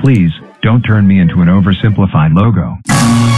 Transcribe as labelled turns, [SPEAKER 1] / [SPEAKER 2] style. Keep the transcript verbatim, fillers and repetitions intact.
[SPEAKER 1] Please, don't turn me into an oversimplified logo.